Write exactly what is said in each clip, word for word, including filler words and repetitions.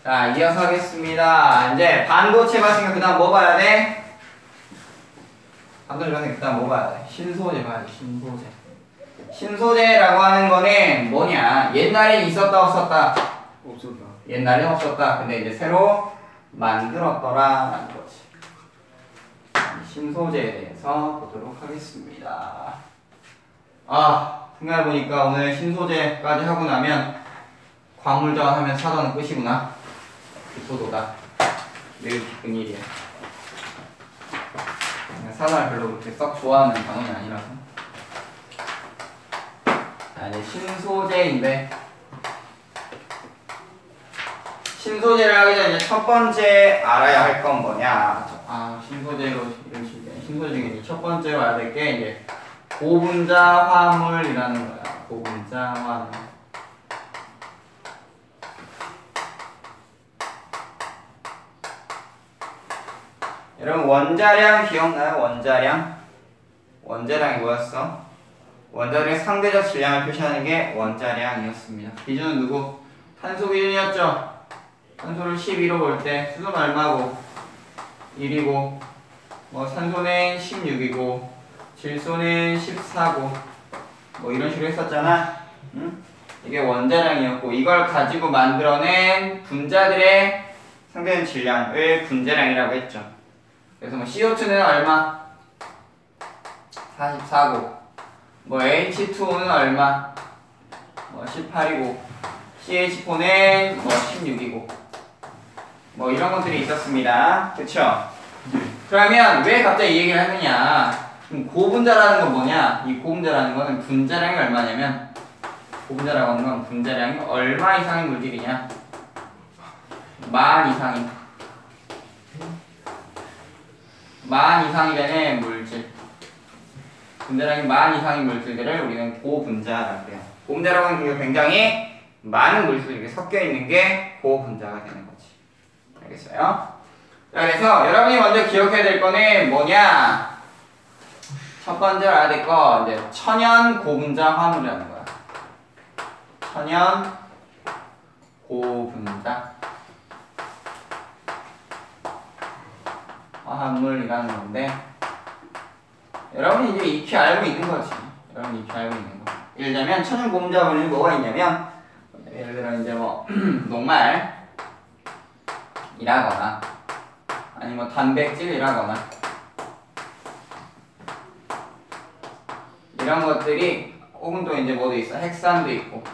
자, 이어서 하겠습니다. 이제 반도체 봤으니까 그 다음 뭐 봐야 돼? 반도체 봤으니까 그 다음 뭐 봐야 돼? 신소재 봐야지, 신소재. 신소재라고 하는 거는 뭐냐? 옛날에 있었다, 없었다? 없었다. 옛날에 없었다. 근데 이제 새로 만들었더라. 라는 거지. 신소재에 대해서 보도록 하겠습니다. 아, 생각해보니까 오늘 신소재까지 하고 나면 광물자원 하면 사단은 끝이구나. 기초도다. 매우 기쁜 일이야. 사단을 별로 그렇게 썩 좋아하는 단원이 아니라서. 자, 이제 신소재인데, 신소재를 하기 전에 첫 번째 알아야 할 건 뭐냐? 아, 신소재로 이러실 때 신소재 중에 첫 번째로 알아야 될 게 이제 고분자 화물이라는 거야. 고분자 화물. 여러분 원자량 기억나요? 원자량? 원자량이 뭐였어? 원자량의 상대적 질량을 표시하는 게 원자량이었습니다. 기준은 누구? 탄소 기준이었죠? 탄소를 십이로 볼 때 수소는 얼마고? 일이고 뭐 산소는 십육이고 질소는 십사고 뭐 이런 식으로 했었잖아. 응? 이게 원자량이었고 이걸 가지고 만들어낸 분자들의 상대적 질량을 분자량이라고 했죠. 그래서 뭐 씨오투는 얼마? 사십사고 뭐 에이치투오는 얼마? 뭐 십팔이고 씨에이치포는 뭐 십육이고 뭐 이런 것들이 있었습니다. 그쵸? 그러면 왜 갑자기 이 얘기를 하느냐? 그럼 고분자라는 건 뭐냐? 이 고분자라는 거는 분자량이 얼마냐면 고분자라고 하는 건 분자량이 얼마 이상의 물질이냐? 만 이상이 만 이상이 되는 물질. 분자량이 만 이상의 물질들을 우리는 고분자라고 해요. 고분자라고 하는 게 굉장히 많은 물질이 섞여 있는 게 고분자가 되는 거지. 알겠어요? 자, 그래서 여러분이 먼저 기억해야 될 거는 뭐냐? 첫 번째 알아야 될 거 이제 천연 고분자 화물이라는 거야. 천연 고분자 화합물이라는 건데 여러분이 이제 익히 알고 있는 거지. 여러분이 익히 알고 있는 거. 예를 들면 천연 고분자 화물이 뭐가 있냐면 예를 들어 이제 뭐 녹말이라거나 아니면 뭐 단백질이라거나 이런 것들이 혹은 또 이제 뭐도 있어? 핵산도 있고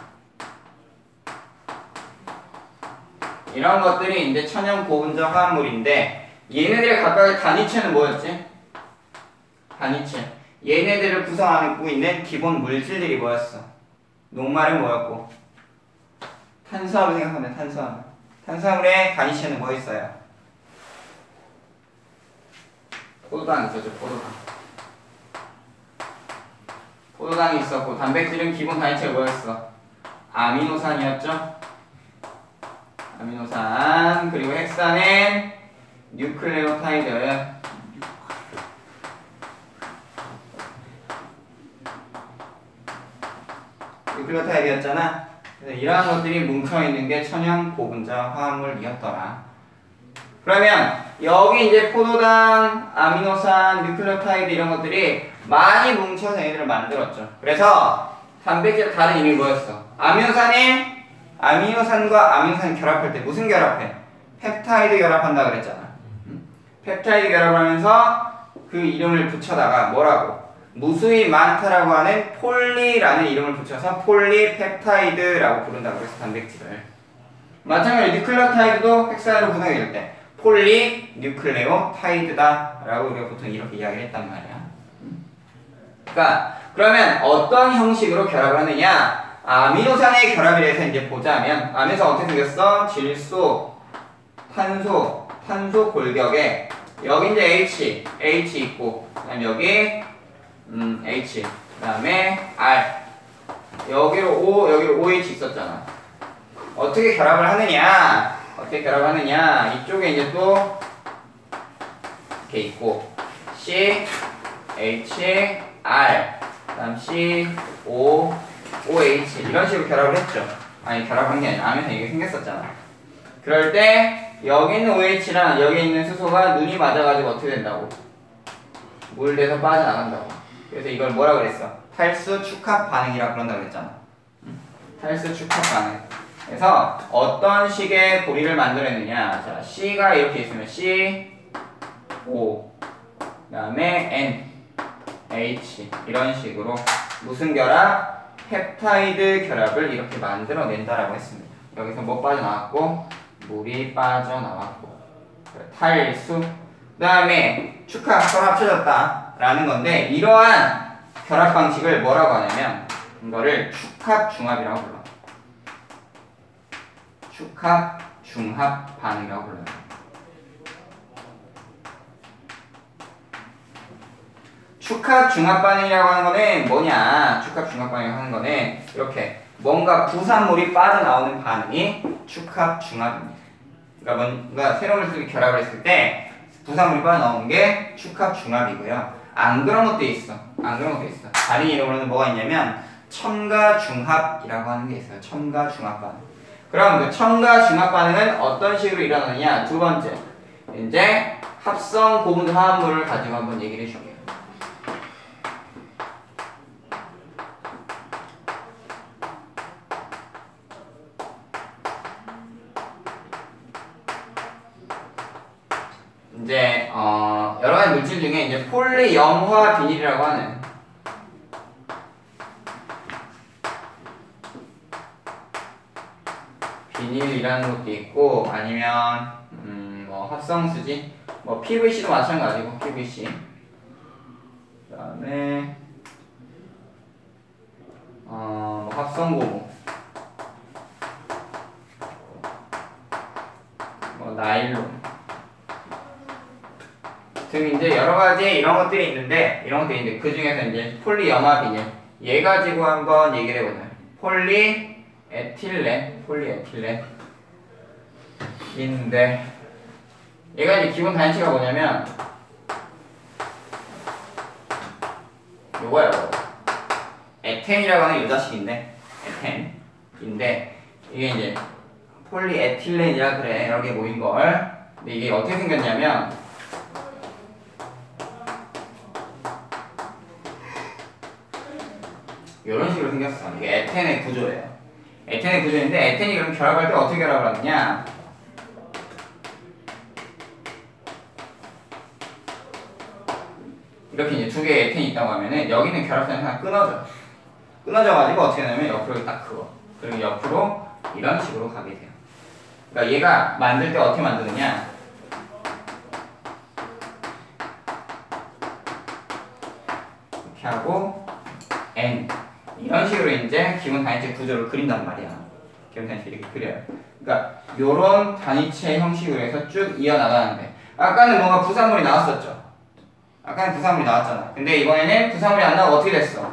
이런 것들이 이제 천연 고분자 화합물인데 얘네들의 각각의 단위체는 뭐였지? 단위체. 얘네들을 구성하고 있는 기본 물질들이 뭐였어? 녹말은 뭐였고? 탄수화물 생각하면 탄수화물. 탄수화물의 단위체는 뭐 있어요? 포도당 있었죠, 포도당. 포도당이 있었고 단백질은 기본 단위체가 뭐였어? 아미노산이었죠? 아미노산. 그리고 핵산은 뉴클레오타이드. 뉴클레오타이드였잖아. 그래서 이러한 것들이 뭉쳐있는 게 천연 고분자 화합물이었더라. 그러면 여기 이제 포도당, 아미노산, 뉴클레오타이드 이런 것들이 많이 뭉쳐서 얘네들을 만들었죠. 그래서 단백질의 다른 이름이 뭐였어? 아미노산이 아미노산과 아미노산이 결합할 때 무슨 결합해? 펩타이드 결합한다 그랬잖아. 펩타이드 결합을 하면서 그 이름을 붙여다가 뭐라고? 무수히 많다라고 하는 폴리라는 이름을 붙여서 폴리펩타이드라고 부른다고 그래서 단백질을. 마찬가지로 뉴클레오타이드도 핵산으로 구성이 될 때 폴리 뉴클레오타이드다 라고 우리가 보통 이렇게 이야기를 했단 말이야. 그러니까 그러면 어떤 형식으로 결합을 하느냐? 아미노산의 결합에 대해서 이제 보자면 아미노산 어떻게 생겼어? 질소, 탄소, 탄소 골격에 여기 이제 H, H 있고 그다음 여기 음, H 그 다음에 R 여기로 O, 여기로 오에이치 있었잖아. 어떻게 결합을 하느냐? 어떻게 결합을 하느냐? 이쪽에 이제 또 이렇게 있고 C, H, R 그 다음 C, O, 오에이치 이런 식으로 결합을 했죠. 아니 결합한 게 아니라 아미노산 이게 생겼었잖아. 그럴 때 여기 있는 오에이치랑 여기 있는 수소가 눈이 맞아가지고 어떻게 된다고? 몰돼서 빠져나간다고. 그래서 이걸 뭐라 그랬어? 탈수 축합 반응이라 그런다 그랬잖아. 탈수 축합 반응. 그래서 어떤 식의 고리를 만들어냈느냐. 자, C가 이렇게 있으면 C, O, 그 다음에 N, H 이런 식으로 무슨 결합? 펩타이드 결합을 이렇게 만들어낸다라고 했습니다. 여기서 뭐 빠져나왔고 물이 빠져나왔고 탈수 그 다음에 축합 서로 합쳐졌다 라는 건데 이러한 결합 방식을 뭐라고 하냐면 이거를 축합 중합이라고 불러. 축합 중합 반응이라고 불러요. 축합 중합 반응이라고 하는 거는 뭐냐? 축합 중합 반응이라고 하는 거는 이렇게 뭔가 부산물이 빠져나오는 반응이 축합 중합입니다. 그러니까 뭔가 새로운 물질이 결합을 했을 때 부산물이 빠져나오는 게 축합 중합이고요. 안 그런 것도 있어. 안 그런 것도 있어. 다른 이름으로는 뭐가 있냐면 첨가 중합이라고 하는 게 있어요. 첨가 중합 반응. 그럼 그 첨가 중합 반응은 어떤 식으로 일어나느냐? 두 번째, 이제 합성 고분 화합물을 가지고 한번 얘기를 해줄게요. 이제 어 여러 가지 물질 중에 이제 폴리염화 비닐이라고 하는 비닐이라는 것도 있고 아니면 음 뭐 합성수지 뭐 피브이씨도 마찬가지고 피브이씨 그다음에 어 뭐 합성고무 뭐 나일론 등 이제 여러 가지 이런 것들이 있는데 이런 것들이 있는데 그 중에서 이제 폴리염화 비닐 얘 가지고 한번 얘기를 해보자. 폴리에틸렌 폴리에틸렌 인데 얘가 이제 기본 단위치가 뭐냐면 요거야 요거 에텐이라고 하는 요 자식인데 에텐인데 이게 이제 폴리에틸렌이라 그래 여러 개 모인 걸. 근데 이게 어떻게 생겼냐면 이런 식으로 생겼어. 이게 에텐의 구조예요. 에텐의 구조인데 에텐이 그럼 결합할 때 어떻게 결합을 하느냐? 이렇게 이제 두 개의 에텐이 있다고 하면은 여기는 결합선이 하나 끊어져. 끊어져가지고 어떻게 하냐면 옆으로 딱 그어. 그리고 옆으로 이런 식으로 가게 돼요. 그러니까 얘가 만들 때 어떻게 만드느냐? 이렇게 하고 N 이런 식으로 이제 기본 단위체 구조를 그린단 말이야. 기본 단위체 이렇게 그려요. 그러니까 요런 단위체 형식으로 해서 쭉 이어나가는데 아까는 뭔가 부산물이 나왔었죠. 아까는 부산물이 나왔잖아. 근데 이번에는 부산물이 안 나오고 어떻게 됐어?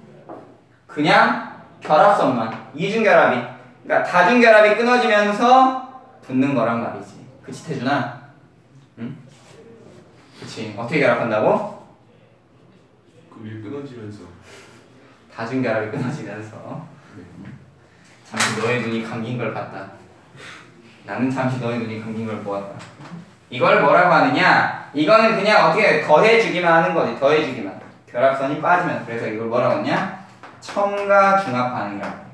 그냥 결합선만 이중결합이 그러니까 다중결합이 끊어지면서 붙는 거란 말이지. 그치 태준아? 응? 그치. 어떻게 결합한다고? 그게 끊어지면서 다중결합이 끊어지면서 네. 잠시 너의 눈이 감긴 걸 봤다. 나는 잠시 너의 눈이 감긴 걸 보았다. 이걸 뭐라고 하느냐? 이거는 그냥 어떻게 더해주기만 하는 거지. 더해주기만. 결합선이 빠지면. 그래서 이걸 뭐라고 하냐? 첨가 중합 반응이라고.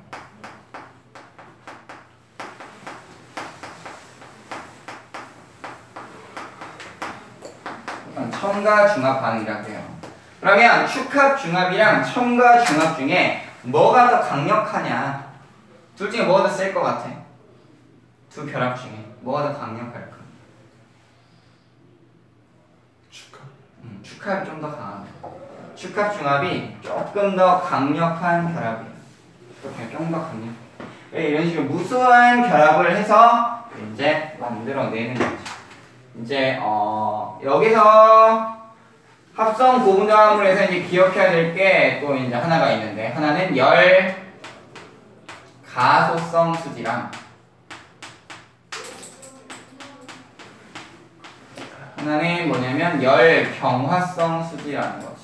첨가 중합 반응이라고 해요. 그러면 축합 중합이랑 첨가 중합 중에 뭐가 더 강력하냐? 둘 중에 뭐가 더 셀 것 같아? 두 결합 중에 뭐가 더 강력할까? 축합. 음, 축합이 좀 더 강합니다. 축합 중합이 조금 더 강력한 결합이에요. 조금 더 강력. 이런 식으로 무수한 결합을 해서 이제 만들어내는 거지. 이제 어 여기서 합성 고분자화물에서 이제 기억해야 될 게 또 이제 하나가 있는데 하나는 열 가소성 수지랑 하나는 뭐냐면 열 경화성 수지라는 거지.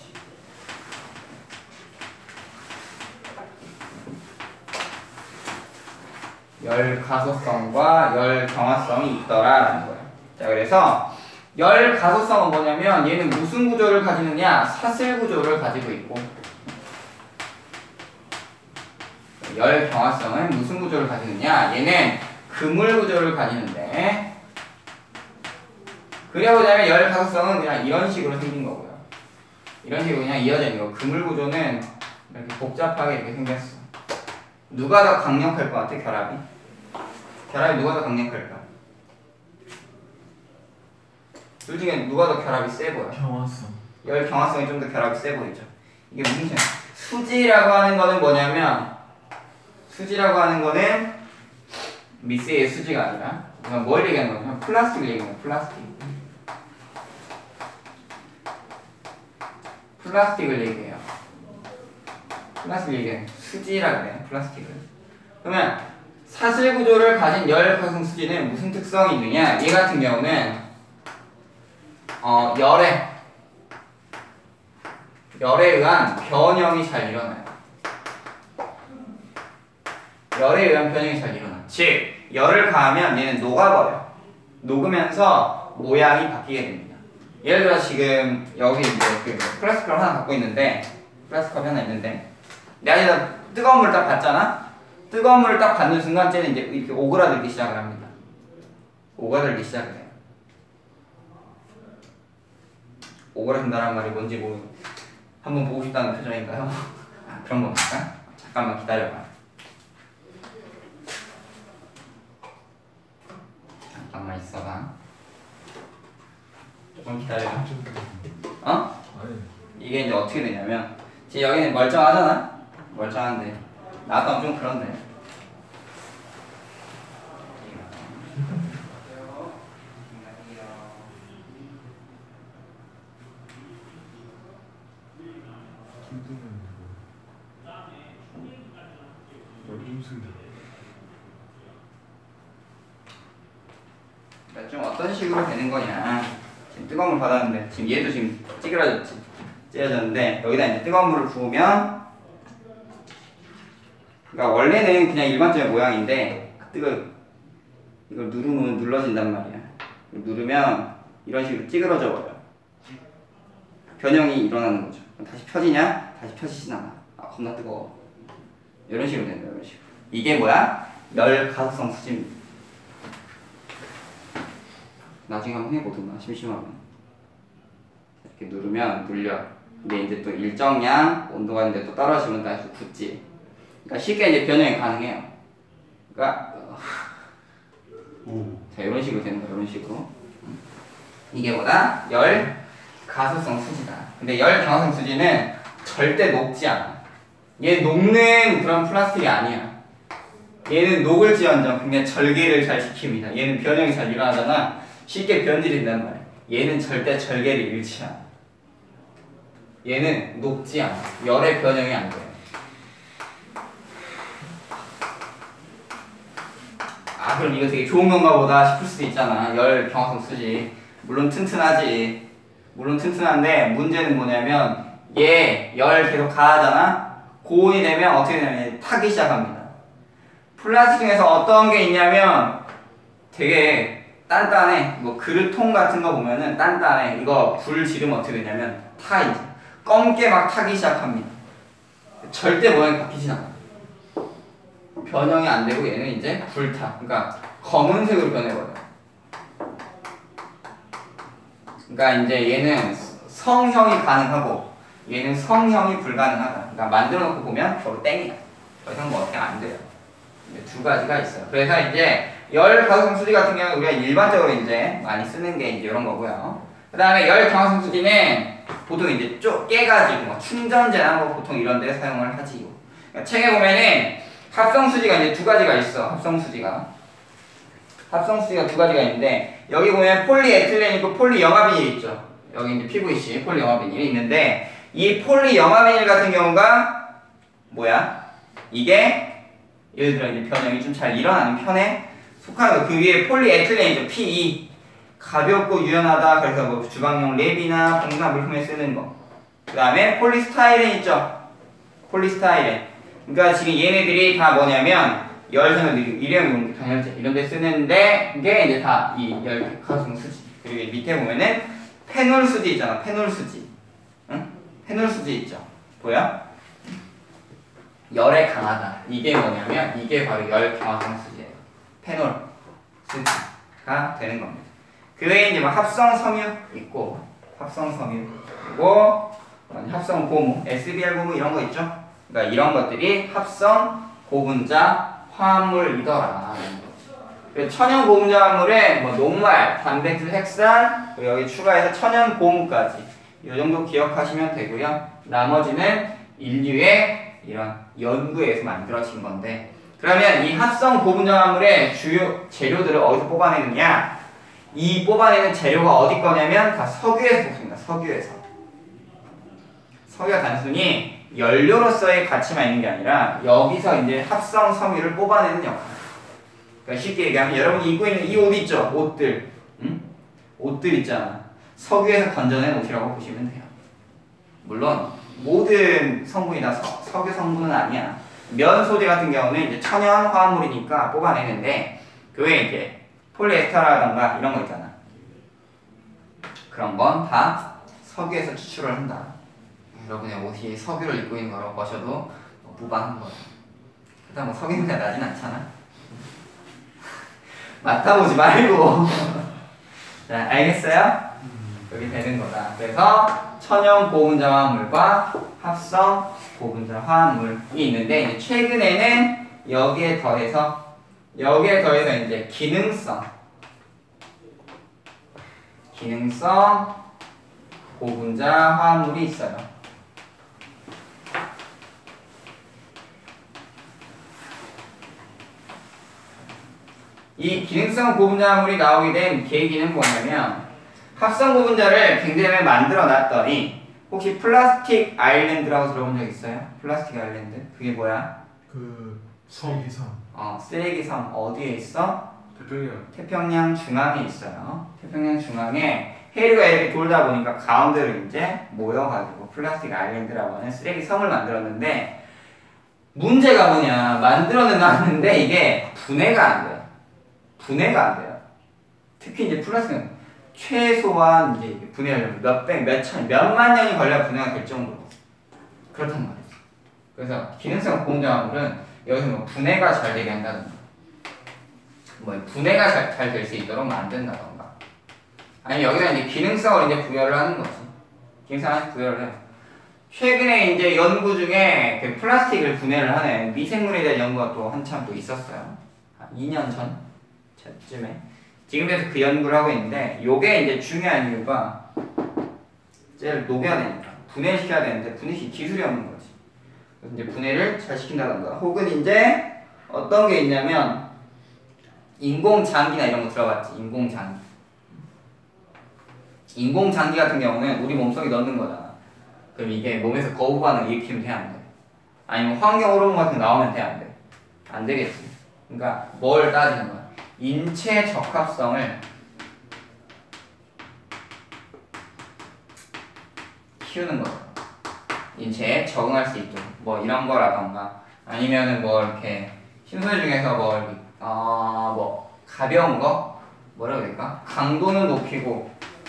열 가소성과 열 경화성이 있더라라는 거예요. 자, 그래서 열 가소성은 뭐냐면 얘는 무슨 구조를 가지느냐? 사슬 구조를 가지고 있고, 열 경화성은 무슨 구조를 가지느냐? 얘는 그물 구조를 가지는데, 그려보자면 열 가소성은 그냥 이런 식으로 생긴 거고요. 이런 식으로 그냥 이어져 있는 거. 그물 구조는 이렇게 복잡하게 이렇게 생겼어. 누가 더 강력할 것 같아, 결합이? 결합이 누가 더 강력할까? 둘 중에 누가 더 결합이 세 보여? 경화성. 열 경화성이 좀 더 결합이 세 보이죠. 이게 무슨 소리야? 수지라고 하는 거는 뭐냐면, 수지라고 하는 거는 미세의 수지가 아니라, 이건 뭘 얘기하는 거냐면 플라스틱을 얘기하는 거야. 플라스틱. 플라스틱을 얘기해요. 플라스틱을 얘기해. 수지라 그래. 플라스틱을. 그러면 사슬 구조를 가진 열 가성 수지는 무슨 특성이 있느냐? 얘 같은 경우는 어, 열에 열에 의한 변형이 잘 일어나요. 열에 의한 변형이 잘 일어나. 즉, 열을 가하면 얘는 녹아버려. 녹으면서 모양이 바뀌게 됩니다. 예를 들어 지금 여기 이제 그 플라스틱 컵 하나 갖고 있는데, 플라스틱 컵이 하나 있는데, 내가 여기다 뜨거운 물을 딱 받잖아? 뜨거운 물을 딱 받는 순간 쟤는 이제 이렇게 오그라들기 시작을 합니다. 오그라들기 시작을 해요. 오그라든다는 말이 뭔지 모르 한번 보고 싶다는 표정인가요? 아, 그런 겁니까? 잠깐만 기다려봐. 잠깐만 있어봐. 조금 기다려. 어? 이게 이제 어떻게 되냐면, 지금 여기는 멀쩡하잖아? 멀쩡한데 나도 좀 그런데. 그러니까 좀 어떤 식으로 되는 거냐. 지금 뜨거운 물 받았는데, 지금 얘도 지금 찌그러졌지. 찌그러졌는데, 여기다 이제 뜨거운 물을 부으면, 그러니까 원래는 그냥 일반적인 모양인데, 뜨거, 이걸 누르면 눌러진단 말이야. 누르면 이런 식으로 찌그러져 버려. 변형이 일어나는 거죠. 다시 펴지냐? 다시 펴지진 않아. 아, 겁나 뜨거워. 이런 식으로 된다, 이런 식으로. 이게 뭐야? 열 가속성 수지입니다. 나중에 한번 해보든가, 심심하면. 이렇게 누르면 눌려. 근데 이제 또 일정량 온도가 이제 또 떨어지면 다시 굳지. 그러니까 쉽게 이제 변형이 가능해요. 그러니까 오. 자, 이런 식으로 되는 거야, 이런 식으로. 이게 뭐다? 열 가소성 수지다. 근데 열 경화성 수지는 절대 녹지 않아. 얘 녹는 그런 플라스틱이 아니야. 얘는 녹을지언정 굉장히 절개를 잘 시킵니다. 얘는 변형이 잘 일어나잖아. 쉽게 변질된단 말이야. 얘는 절대 절개를 잃지 않아. 얘는 녹지 않아. 열의 변형이 안 돼. 아, 그럼 이거 되게 좋은 건가 보다 싶을 수도 있잖아. 열 경화성 수지. 물론 튼튼하지. 물론 튼튼한데 문제는 뭐냐면 얘 열 계속 가하잖아. 고온이 되면 어떻게 되냐면 타기 시작합니다. 플라스틱 중에서 어떤 게 있냐면 되게 단단해. 뭐 그릇통 같은 거 보면은 단단해. 이거 불 지르면 어떻게 되냐면 타 이제. 검게 막 타기 시작합니다. 절대 모양이 바뀌진 않아. 변형이 안 되고 얘는 이제 불타. 그러니까 검은색으로 변해버려. 그러니까 이제 얘는 성형이 가능하고 얘는 성형이 불가능하다. 그러니까 만들어 놓고 보면 서로 땡이야. 더 이상 뭐 어떻게 안 돼요. 두 가지가 있어요. 그래서 이제 열 가소성 수지 같은 경우는 우리가 일반적으로 이제 많이 쓰는 게 이제 이런 거고요. 그 다음에 열 경화성 수지는 보통 이제 쪼 깨가지고 뭐 충전재나 뭐 보통 이런 데 사용을 하지요. 그러니까 책에 보면은 합성 수지가 이제 두 가지가 있어. 합성 수지가. 합성 수지가 두 가지가 있는데 여기 보면 폴리에틸렌 있고 폴리영화비닐 있죠. 여기 이제 피브이씨 폴리영화비닐이 있는데 이 폴리영화비닐 같은 경우가 뭐야? 이게 예를 들어 이제 변형이 좀 잘 일어나는 편에 속하는 거. 그 위에 폴리에틸렌이죠. 피이. 가볍고 유연하다. 그래서 뭐 주방용 랩이나 공사 물품에 쓰는 거. 그 다음에 폴리스타이렌 있죠. 폴리스타이렌. 그러니까 지금 얘네들이 다 뭐냐면 열선을 일회용 용기 단열재 이런 데 쓰는데 이게 이제 다 이 열화성 수지. 그리고 밑에 보면은 페놀 수지 있잖아. 페놀 수지. 응? 페놀 수지 있죠. 보여? 열에 강하다. 이게 뭐냐면 이게 바로 열 경화성 수지예요. 페놀 수지가 되는 겁니다. 그 외에 이제 뭐 합성 섬유 있고 합성 섬유 그리고 합성 고무, 에스비알 고무 이런 거 있죠. 그러니까 이런 것들이 합성 고분자 화합물이더라. 천연 고분자 화합물에 뭐 녹말, 단백질, 핵산 그리고 여기 추가해서 천연 고무까지 이 정도 기억하시면 되고요. 나머지는 인류의 이런 연구에서 만들어진 건데 그러면 이 합성 고분자 화합물의 주요 재료들을 어디서 뽑아내느냐? 이 뽑아내는 재료가 어디 거냐면 다 석유에서 뽑습니다. 석유에서. 석유가 단순히 연료로서의 가치만 있는 게 아니라 여기서 이제 합성 섬유를 뽑아내는 역할. 그러니까 쉽게 얘기하면 여러분이 입고 있는 이 옷 있죠? 옷들. 응? 옷들 있잖아. 석유에서 건져낸 옷이라고 보시면 돼요. 물론 모든 성분이 다 서, 석유 성분은 아니야. 면 소재 같은 경우는 이제 천연 화합물이니까 뽑아내는데 그 외에 이제 폴리에스테라던가 이런 거 있잖아. 그런 건 다 석유에서 추출을 한다. 여러분의 옷이 석유를 입고 있는 거라고 보셔도 무방한 거예요. 일단 뭐 석유 냄새가 나진 않잖아. 맡아보지 말고. 자, 알겠어요? 여기 되는 거다. 그래서 천연 고분자 화합물과 합성 고분자 화합물이 있는데 이제 최근에는 여기에 더해서 여기에 더해서 이제 기능성 기능성 고분자 화합물이 있어요. 이 기능성 고분자 화합물이 나오게 된 계기는 뭐냐면 합성 고분자를 굉장히 만들어 놨더니 혹시 플라스틱 아일랜드라고 들어본 적 있어요? 플라스틱 아일랜드? 그게 뭐야? 그 섬이섬. 어, 쓰레기 섬 어디에 있어? 태평양. 태평양 중앙에 있어요. 태평양 중앙에 해류가 이렇게 돌다 보니까 가운데로 이제 모여가지고 플라스틱 아일랜드라고 하는 쓰레기 섬을 만들었는데 문제가 뭐냐? 만들어는 놨는데 이게 분해가 안 돼요. 분해가 안 돼요. 특히 이제 플라스틱은 최소한 이제 분해하려면 몇백, 몇천, 몇만 년이 걸려야 분해가 될 정도로 그렇단 말이죠. 그래서 기능성 고분자 화합물은 여기서 뭐 분해가 잘 되게 한다든가 뭐 분해가 잘 될 수 있도록 만든다던가 아니면 여기다 이제 기능성을 이제 부여를 하는 거지. 기능성을 부여를 해요. 최근에 이제 연구 중에 그 플라스틱을 분해를 하는 미생물에 대한 연구가 또 한참 또 있었어요. 한 이 년 전쯤에. 지금에서 그 연구를 하고 있는데 요게 이제 중요한 이유가 쟤를 녹여야 되니까 분해시켜야 되는데 분해시 기술이 없는 거지. 그래서 이제 분해를 잘 시킨다던가 혹은 이제 어떤 게 있냐면 인공장기나 이런 거 들어봤지. 인공장기. 인공장기 같은 경우는 우리 몸속에 넣는 거잖아. 그럼 이게 몸에서 거부 반응 일으키면 돼, 안 돼? 아니면 환경 호르몬 같은 거 나오면 돼, 안 돼? 안 되겠지. 그러니까 뭘 따지는 거야? 인체 적합성을 키우는 거야. 인체에 적응할 수 있도록 뭐 이런 거라던가 아니면은 뭐 이렇게 신소재 중에서 뭐 이렇게 어 뭐 가벼운 거 뭐라고 해야 될까? 강도는 높이고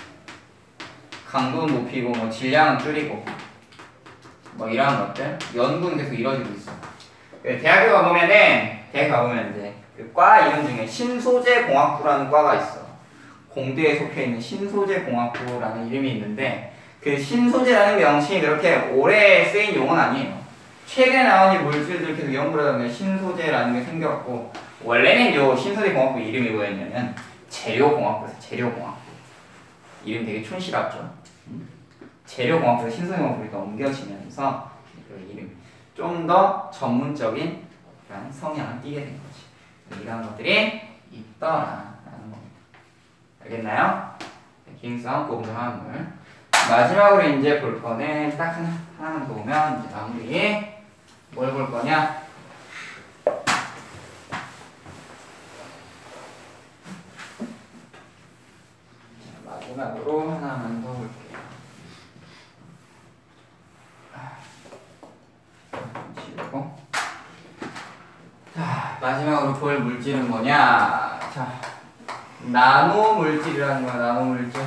강도는 높이고 뭐 질량은 줄이고 뭐 이런 것들 연구는 계속 이루어지고 있어. 대학교 가보면은 대학 가보면 이제 그 과 이름 중에 신소재공학부라는 과가 있어. 공대에 속해 있는 신소재공학부라는 이름이 있는데 그 신소재라는 명칭이 그렇게 오래 쓰인 용어는 아니에요. 최근에 나온 이 물질들 계속 연구를 하다 보면 신소재라는 게 생겼고 원래는 요 신소재공학부 이름이 뭐였냐면 재료공학부에서 재료공학부. 이름 되게 촌스럽죠. 재료공학부에서 신소재공학부가 옮겨지면서 그 이름 좀 더 전문적인 그런 성향을 띠게 된 거지. 이런 것들이 있더라라는 겁니다. 알겠나요? 기능성 고분자 화합물. 마지막으로 이제 볼 거는 딱 하나, 하나만 더 보면 이제 마무리. 뭘 볼 거냐? 자, 마지막으로 하나만 더 볼게요. 지우고. 자, 마지막으로 볼 물질은 뭐냐? 자, 나노 물질이라는 거야. 나노 물질.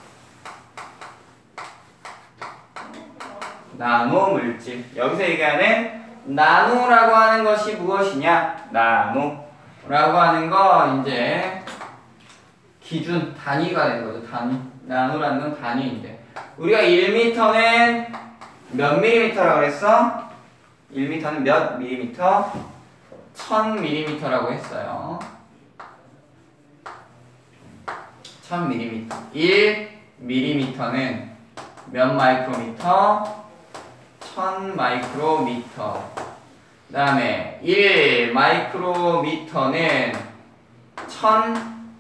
나노 물질. 여기서 얘기하는 나노라고 하는 것이 무엇이냐? 나노라고 하는 거 이제 기준 단위가 되는 거죠. 단위. 나노라는 건 단위인데 우리가 일 미터는 몇 밀리미터라고 그랬어? 일 미터는 몇 밀리미터? 천 밀리미터라고 했어요. 천 밀리미터. 일 밀리미터는 몇 마이크로미터? 천 마이크로미터. 그 다음에 일 마이크로미터는 천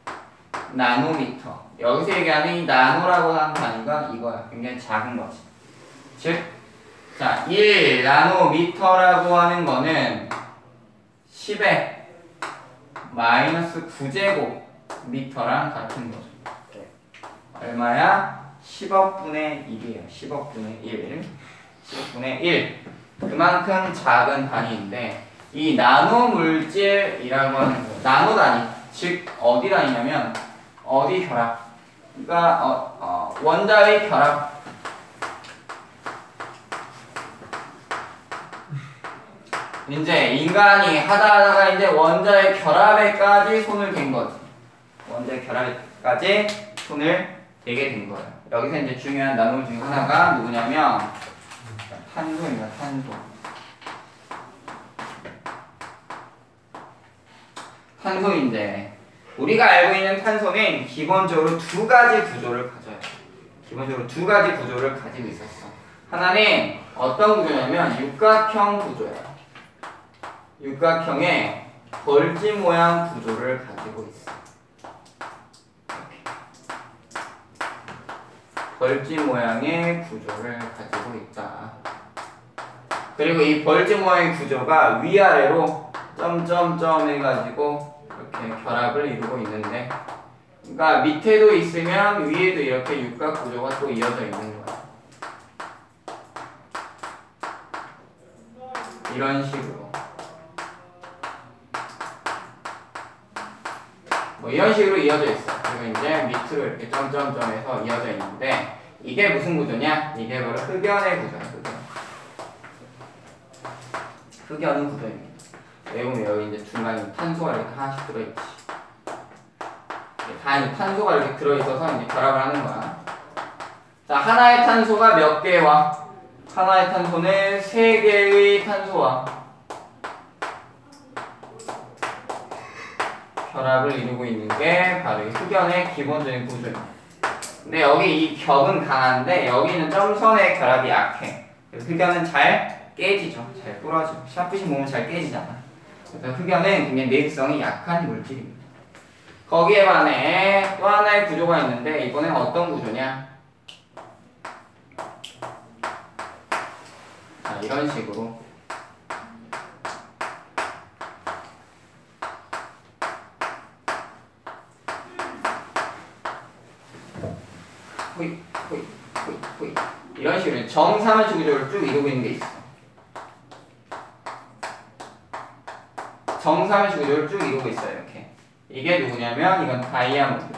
나노미터. 여기서 얘기하는 이 나노라고 하는 단위가 이거야. 굉장히 작은 거지. 즉, 자, 일 나노미터라고 하는 거는 십의 마이너스 구 제곱 미터랑 같은 거죠. 얼마야? 십억분의 일이에요. 십억분의 일. 십억분의 일. 그만큼 작은 단위인데 이 나노 물질이라고 하는 거, 나노 단위. 즉 어디 단위냐면 어디 결합. 그러니까 어, 어, 원자의 결합. 이제 인간이 하다 하다가 이제 원자의 결합에까지 손을 댄 거지. 원자의 결합에까지 손을 대게 된 거예요. 여기서 이제 중요한 나노 중 하나가 누구냐면 탄소입니다. 탄소. 탄소인데 우리가 알고 있는 탄소는 기본적으로 두 가지 구조를 가져요. 기본적으로 두 가지 구조를 가지고 있었어. 하나는 어떤 구조냐면 육각형 구조예요. 육각형의 벌지 모양 구조를 가지고 있어. 벌지 모양의 구조를 가지고 있다. 그리고 이 벌지 모양의 구조가 위아래로 점점점 해가지고 이렇게 결합을 이루고 있는데, 그러니까 밑에도 있으면 위에도 이렇게 육각 구조가 또 이어져 있는 거야. 이런 식으로. 뭐 이런 식으로 이어져 있어. 그리고 이제 밑으로 이렇게 점점점해서 이어져 있는데 이게 무슨 구조냐? 이게 바로 흑연의 구조야. 흑연. 흑연은 구조입니다. 여기 보면 여기 이제 중간에 탄소가 이렇게 하나씩 들어있지. 다 이제 탄소가 이렇게 들어있어서 이제 결합을 하는 거야. 자, 하나의 탄소가 몇 개와? 하나의 탄소는 세 개의 탄소와 결합을 이루고 있는 게 바로 이 흑연의 기본적인 구조입니다. 근데 여기 이 겹은 강한데 여기는 점선의 결합이 약해. 그래서 흑연은 잘 깨지죠. 잘 부러지고. 샤프심 보면 잘 깨지잖아. 그래서 흑연은 굉장히 내극성이 약한 물질입니다. 거기에 반해 또 하나의 구조가 있는데 이번엔 어떤 구조냐? 자, 이런 식으로 호이, 호이, 호이, 호이. 이런 식으로 정삼면체 구조를 쭉 이루고 있는 게 있어. 정삼면체 구조를 쭉 이루고 있어요. 이렇게. 이게 누구냐면 이건 다이아몬드야.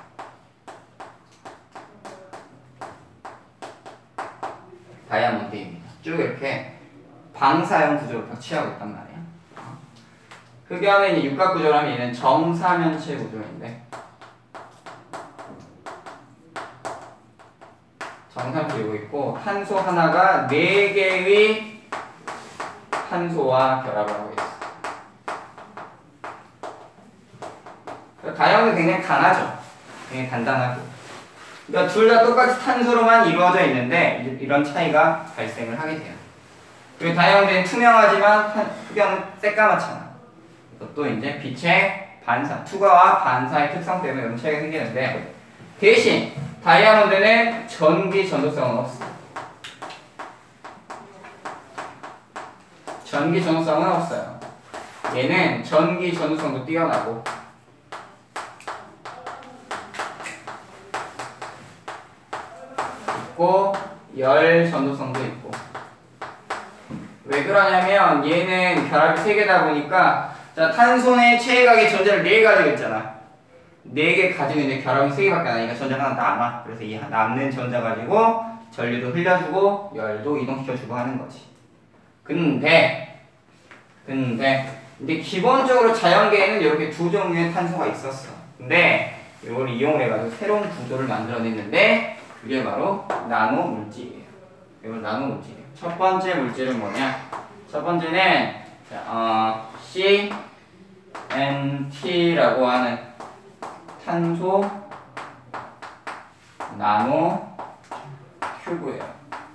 다이아몬드입니다. 쭉 이렇게 방사형 구조를 다 취하고 있단 말이야. 흑연은 이제 육각 구조라면 얘는 정사면체 구조인데 정삼면체 이루고 있고 탄소 하나가 네 개의 탄소와 결합을 하고 있어. 다이아몬드는 굉장히 강하죠. 굉장히 단단하고. 그러니까 둘 다 똑같이 탄소로만 이루어져 있는데 이제 이런 차이가 발생을 하게 돼요. 그리고 다이아몬드는 투명하지만 흑연은 새까맣잖아. 이것도 이제 빛의 반사, 투과와 반사의 특성 때문에 이런 차이가 생기는데 대신 다이아몬드는 전기 전도성은 없어. 전기 전도성은 없어요. 얘는 전기 전도성도 뛰어나고 있고 열 전도성도 있고. 왜 그러냐면 얘는 결합이 세 개다 보니까 자, 탄소는 체외각의 전자를 네 개 가지고 있잖아. 네 개 가지고 있는데 결합이 세 개밖에 안 하니까 전자가 하나 남아. 그래서 이 남는 전자 가지고 전류도 흘려주고 열도 이동시켜주고 하는 거지. 근데 근데 근데 기본적으로 자연계에는 이렇게 두 종류의 탄소가 있었어. 근데 이걸 이용을 해가지고 새로운 구조를 만들어냈는데 그게 바로 나노 물질이에요. 이걸 나노 물질이에요. 첫 번째 물질은 뭐냐? 첫 번째는 자, 어, 씨엔티라고 하는 탄소 나노 큐브예요.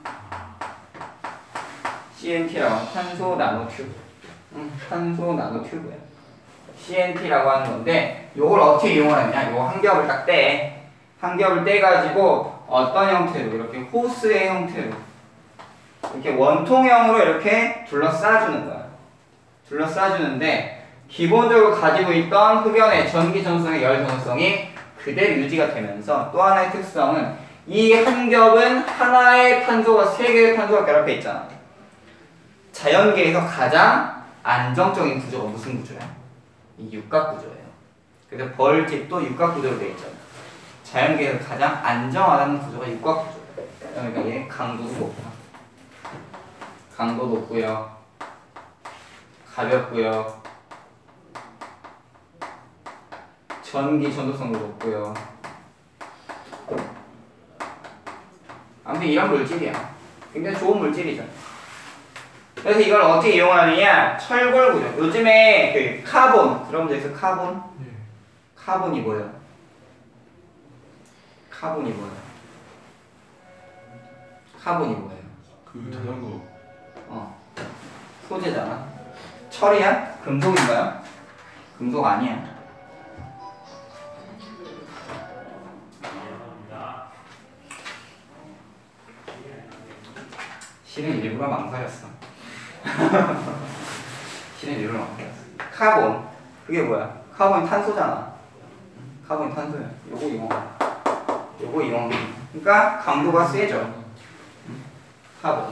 씨엔티라고 하는 탄소 나노 큐브. 음, 탄소 나노 큐브예요. 씨엔티라고 하는 건데 요걸 어떻게 이용하느냐? 요 한 겹을 딱 떼. 한 겹을 떼가지고 어떤 형태로 이렇게 호스의 형태로 이렇게 원통형으로 이렇게 둘러싸주는 거야. 둘러싸주는데 기본적으로 가지고 있던 흑연의 전기 전수성의 열 전수성이 그대로 유지가 되면서 또 하나의 특성은 이 한 겹은 하나의 탄소가 세 개의 탄소가 결합해 있잖아. 자연계에서 가장 안정적인 구조가 무슨 구조야? 이 육각 구조예요. 그래서 벌집도 육각 구조로 되어 있잖아. 자연계에서 가장 안정하다는 구조가 육각 구조예요. 그러니까 얘 강도도 높아. 강도 높고요. 가볍고요. 전기 전도성도 높고요. 아무튼 이런 물질이야. 굉장히 좋은 물질이죠. 그래서 이걸 어떻게 이용하느냐? 철골 구조. 요즘에 그 카본 들어본 적 있어? 카본? 예. 카본이 뭐예요? 카본이 뭐예요? 카본이 뭐예요? 그 자전거. 어, 소재잖아. 철이야? 금속인가요? 금속 아니야. 실은 일부러 망설였어. 실은 일부러 망설였어. 카본. 그게 뭐야? 카본이 탄소잖아. 카본이 탄소야. 요거 이용. 요거 이용. 그러니까 강도가 세죠. 카본.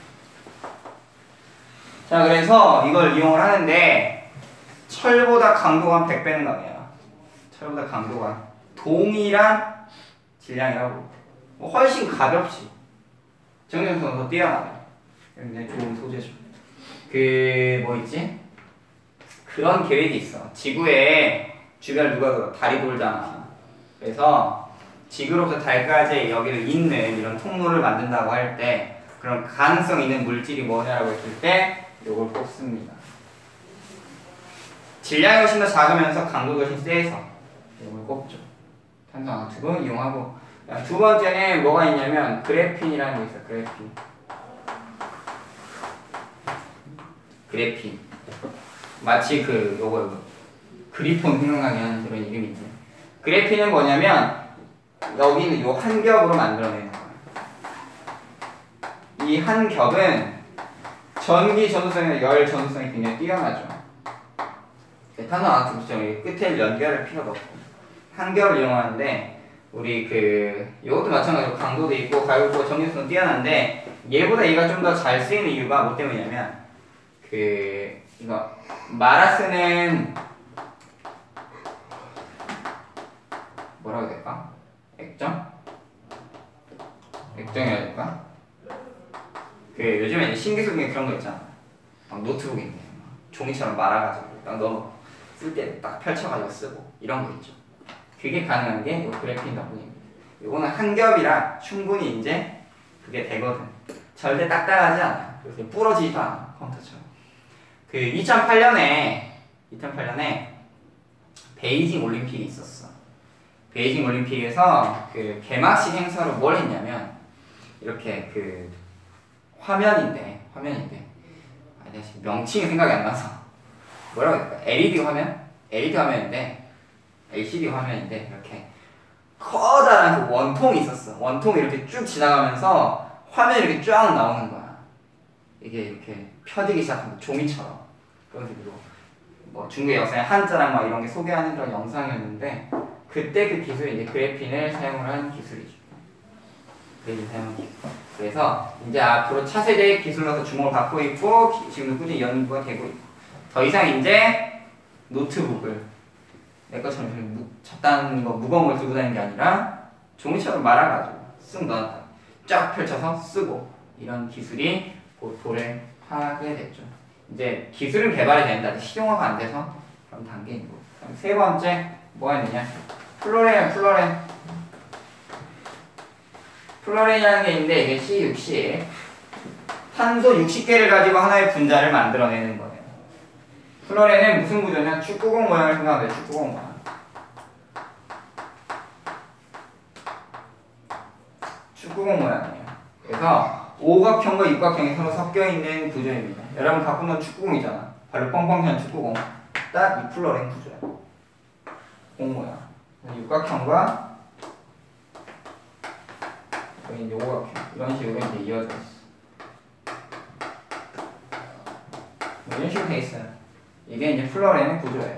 자, 그래서 이걸 이용을 하는데 철보다 강도가 한 백 배는 강해요. 철보다 강도가 동일한 질량이라고. 훨씬 가볍지. 정전성은 더 뛰어나요. 굉장히 좋은 소재죠. 그 뭐 있지? 그런 계획이 있어. 지구에 주변 누가 그 달이 돌잖아. 그래서 지구로부터 달까지 여기를 잇는 이런 통로를 만든다고 할 때 그런 가능성 있는 물질이 뭐냐라고 했을 때 요걸 꼽습니다. 질량이 훨씬 더 작으면서 강도도 훨씬 세서 요걸 꼽죠. 탄소화학투브 이용하고. 두 번째는 뭐가 있냐면 그래핀이라는 게 있어요. 그래핀. 그래핀. 마치 그 요거 그리폰 생각나게 하는 그런 이름이 있죠. 그래핀은 뭐냐면 여기는 요 한 겹으로 만들어내는 거예요. 이 한 겹은 전기 전수성이나 열 전수성이 굉장히 뛰어나죠. 탄소화학투브처럼 끝에 연결할 필요도 없고 한 겹을 이용하는데 우리 그 이것도 마찬가지로 강도도 있고 가볍고 전기성도 뛰어난데 얘보다 얘가 좀 더 잘 쓰이는 이유가 뭐 때문이냐면 그 이거 마라스는 뭐라고 해야 될까? 액정? 액정이라 해야 될까? 그 요즘에 이제 신기술 중에 그런 거 있잖아. 막 노트북인데 막 종이처럼 말아가지고 딱 넣어 쓸 때 딱 펼쳐가지고 쓰고 이런 거 있죠. 그게 가능한 게 이 그래핀 덕분입니다. 이거는 한 겹이라 충분히 이제 그게 되거든. 절대 딱딱하지 않아. 그래서 부러지지도 않아. 컴퓨터처럼. 그 이천팔 년에 이천팔 년에 베이징 올림픽이 있었어. 베이징 올림픽에서 그 개막식 행사로 뭘 했냐면 이렇게 그 화면인데 화면인데 아니 명칭이 생각이 안 나서 뭐라고 해야 될까? 엘이디 화면? 엘이디 화면인데 엘시디 화면인데 이렇게 커다란 그 원통이 있었어. 원통이 이렇게 쭉 지나가면서 화면이 이렇게 쫙 나오는 거야. 이게 이렇게 펴지기 시작하면 종이처럼 그런 식으로 뭐 중국의 역사에 한자랑 막 이런 게 소개하는 그런 영상이었는데 그때 그 기술이 이제 그래핀을 사용을 한 기술이죠. 그래핀 사용 기술. 그래서 이제 앞으로 차세대의 기술로서 주목을 받고 있고 지금도 꾸준히 연구가 되고 있고 더 이상 이제 노트북을 내 것처럼 이렇게 무, 잡다한 거 무거운 걸 들고 다니는 게 아니라 종이처럼 말아가지고 쓱 넣었다 쫙 펼쳐서 쓰고 이런 기술이 곧 도래하게 됐죠. 이제 기술은 개발이 된다. 실용화가 안 돼서 그런 단계인 거고. 세 번째 뭐가 있느냐? 플로렌, 플로렌. 플로렌이라는 게 있는데 이게 씨 육십. 탄소 육십 개를 가지고 하나의 분자를 만들어내는 거예요. 플로렌은 무슨 구조냐? 축구공 모양을 생각하면 돼요. 축구공 모양. 축구공 모양이에요. 그래서 오각형과 육각형이 서로 섞여 있는 구조입니다. 여러분 갖고 있는 축구공이잖아. 발로 뻥뻥 찬 축구공. 딱 이 플로렌 구조야. 공 모양. 육각형과 여기 이제 오각형 이런 식으로 이제 이어져 있어. 이런 식으로 돼 있어요. 이게 이제 플로렌의 구조예요.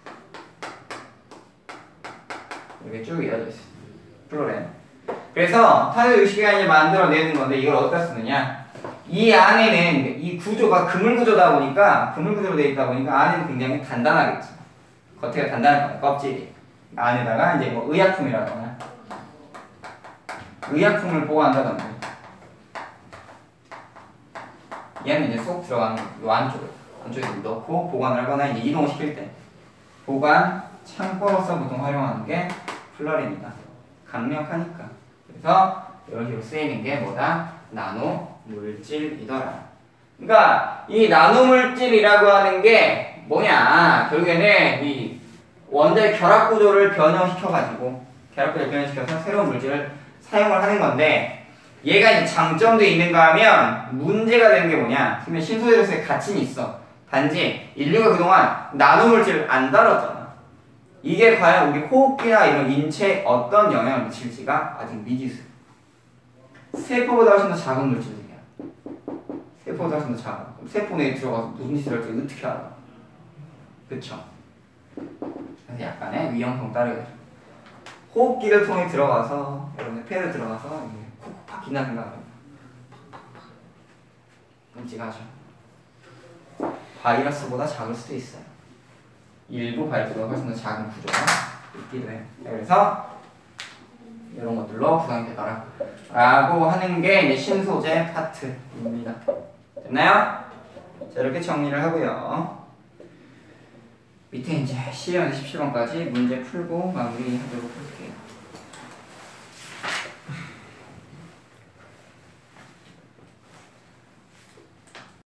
이렇게 쭉 이어져 있어. 플로렌. 그래서 탄소 육십 개가 이제 만들어내는 건데 이걸 어디다 쓰느냐? 이 안에는 이 구조가 그물 구조다 보니까 그물 구조로 되어 있다 보니까 안에는 굉장히 단단하겠죠. 겉에가 단단할 거예요. 껍질이. 안에다가 이제 뭐 의약품이라거나 의약품을 보관한다든지 얘는 이제 쏙 들어가는 요 안쪽에 안쪽에 넣고 보관을 하거나 이제 이동시킬 때 보관 창고로서 보통 활용하는 게 플러렌이다. 강력하니까. 그래서 이런 식으로 쓰이는 게 뭐다? 나노 물질이더라. 그러니까 이 나노 물질이라고 하는 게 뭐냐? 결국에는 이 원자의 결합 구조를 변형시켜 가지고 결합 구조를 변형시켜서 새로운 물질을 사용을 하는 건데 얘가 이제 장점도 있는가 하면 문제가 되는 게 뭐냐? 그러면 신소재로서의 가치는 있어. 단지 인류가 그동안 나노 물질을 안 다뤘잖아. 이게 과연 우리 호흡기나 이런 인체에 어떤 영향을 미칠지가 아직 미지수. 세포보다 훨씬 더 작은 물질이야. 세포보다 훨씬 더 작아. 그럼 세포 내에 들어가서 무슨 짓을 할지 어떻게 알아? 그쵸? 그래서 약간의 위험성 따르게 호흡기를 통해 들어가서 여러분의 폐를 들어가서 콕콕 박힌다 생각합니다. 끔찍하죠. 바이러스보다 작을 수도 있어요. 일부 바이러스보다 훨씬 더 작은 구조가 있기도 해요. 그래서 이런 것들로 구성이 되더라 라고 하는 게 이제 신소재 파트입니다. 됐나요? 자, 이렇게 정리를 하고요. 밑에 이제 십일 번에서 십칠 번까지 문제 풀고 마무리하도록 할게요.